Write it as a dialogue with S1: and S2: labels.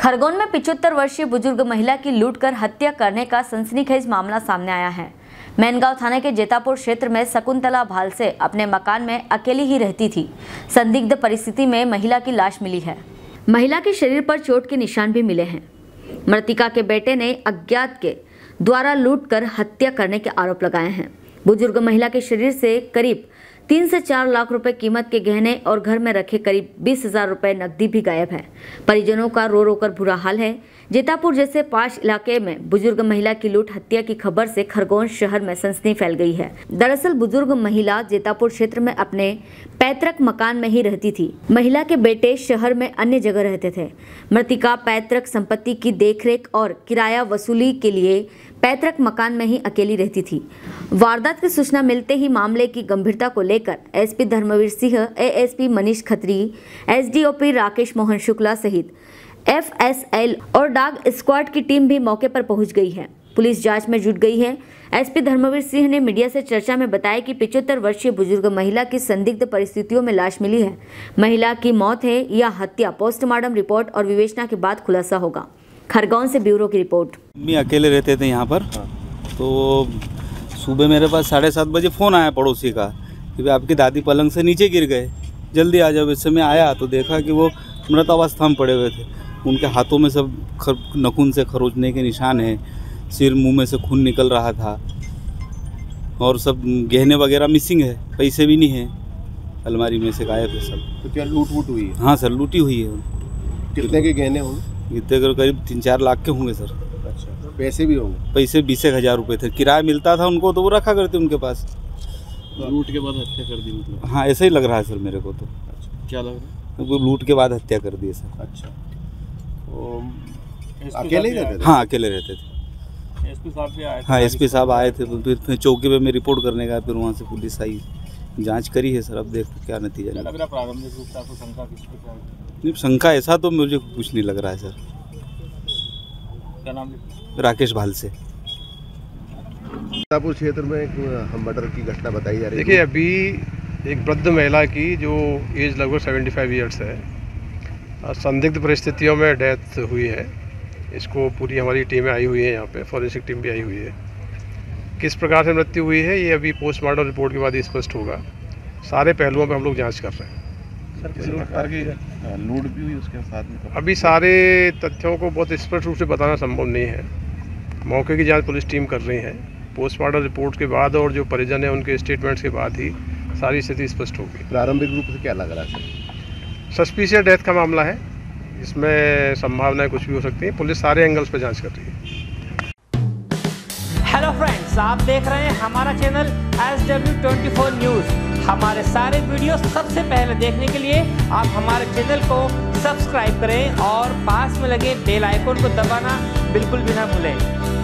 S1: खरगोन में 75 वर्षीय बुजुर्ग महिला की लूटकर हत्या करने का सनसनीखेज मामला सामने आया है। मैनगांव थाने के जेतापुर क्षेत्र में शकुंतला भालसे अपने मकान में अकेली ही रहती थी। संदिग्ध परिस्थिति में महिला की लाश मिली है। महिला के शरीर पर चोट के निशान भी मिले हैं। मृतका के बेटे ने अज्ञात के द्वारा लूटकर हत्या करने के आरोप लगाए हैं। बुजुर्ग महिला के शरीर से करीब 3 से 4 लाख रुपए कीमत के गहने और घर में रखे करीब 20,000 रुपए नकदी भी गायब है। परिजनों का रो रो कर बुरा हाल है। जेतापुर जैसे पाश इलाके में बुजुर्ग महिला की लूट हत्या की खबर से खरगोन शहर में सनसनी फैल गई है। दरअसल बुजुर्ग महिला जेतापुर क्षेत्र में अपने पैतृक मकान में ही रहती थी। महिला के बेटे शहर में अन्य जगह रहते थे। मृतिका पैतृक संपत्ति की देखरेख और किराया वसूली के लिए पैतृक मकान में ही अकेली रहती थी। वारदात की सूचना मिलते ही मामले की गंभीरता को लेकर SP Dharmveer Singh, ASP Manish Khatri, SDOP Rakesh Mohan Shukla सहित एफएसएल और डॉग स्क्वाड की टीम भी मौके पर पहुंच गई है। पुलिस जांच में जुट गई है। एसपी धर्मवीर सिंह ने मीडिया से चर्चा में बताया कि 75 वर्षीय बुजुर्ग महिला की संदिग्ध परिस्थितियों में लाश मिली है। महिला की मौत है या हत्या पोस्टमार्टम रिपोर्ट और विवेचना के बाद खुलासा होगा। खरगोन से ब्यूरो की रिपोर्ट।
S2: मैं अकेले रहते थे यहाँ पर, तो सुबह मेरे पास 7:30 बजे फ़ोन आया पड़ोसी का कि आपकी दादी पलंग से नीचे गिर गए, जल्दी आ जाओ। इस समय आया तो देखा कि वो मृत अवस्था में पड़े हुए थे। उनके हाथों में सब नखून से खरोचने के निशान हैं, सिर मुंह में से खून निकल रहा था और सब गहने वगैरह मिसिंग है, पैसे भी नहीं हैं, अलमारी में से गायब है सब।
S3: तो क्या लूट वूट हुई है?
S2: हाँ सर, लूटी हुई है।
S3: कितने के गहने होंगे?
S2: इतने करीब 3-4 लाख के होंगे सर।
S3: अच्छा, पैसे भी होंगे?
S2: पैसे 20,000 रुपये थे, किराया मिलता था उनको तो वो रखा करते उनके पास।
S3: लूट के बाद हत्या कर दी मतलब?
S2: हाँ ऐसा ही लग रहा है सर मेरे को तो।
S3: अच्छा, क्या लग रहा है?
S2: वो लूट के बाद हत्या कर दी सर।
S3: अच्छा, तो अकेले ही रहते थे?
S2: हाँ अकेले रहते थे।
S3: एसपी साहब भी आए थे?
S2: हाँ एसपी साहब आए थे, तो फिर चौकी पे मैं रिपोर्ट करने गया, फिर वहाँ से पुलिस आई, जांच करी है सर। अब देखते क्या नतीजा
S3: लग रहा है। प्रारंभिक रूप से आपको शंका किस पे क्या?
S2: नहीं शंका ऐसा तो मुझे कुछ नहीं लग रहा है सर।
S3: क्या नाम?
S2: राकेश भालसे।
S3: जेतापुर क्षेत्र में एक मर्डर की घटना बताई जा रही है।
S4: देखिए अभी एक वृद्ध महिला की जो एज लगभग 75 ईयर्स है, संदिग्ध परिस्थितियों में डेथ हुई है। इसको पूरी हमारी टीमें आई हुई है, यहाँ पे फॉरेंसिक टीम भी आई हुई है। किस प्रकार से मृत्यु हुई है ये अभी पोस्टमार्टम रिपोर्ट के बाद ही स्पष्ट होगा। सारे पहलुओं पे हम लोग जांच कर रहे हैं।
S3: किस प्रकार की लूट भी हुई उसके साथ में?
S4: अभी सारे तथ्यों को बहुत स्पष्ट रूप से बताना संभव नहीं है। मौके की जांच पुलिस टीम कर रही है। पोस्टमार्टम रिपोर्ट के बाद और जो परिजन है उनके स्टेटमेंट्स के बाद ही सारी स्थिति स्पष्ट होगी।
S3: प्रारंभिक रूप से क्या लग रहा है?
S4: सस्पिशियस डेथ का मामला है, इसमें संभावनाएं कुछ भी हो सकती है। पुलिस सारे एंगल्स पे जांच कर रही है।
S5: हेलो फ्रेंड्स, आप देख रहे हैं हमारा चैनल SW24 न्यूज़। हमारे सारे वीडियो सबसे पहले देखने के लिए आप हमारे चैनल को सब्सक्राइब करें और पास में लगे बेल आइकन को दबाना बिल्कुल भी ना भूलें।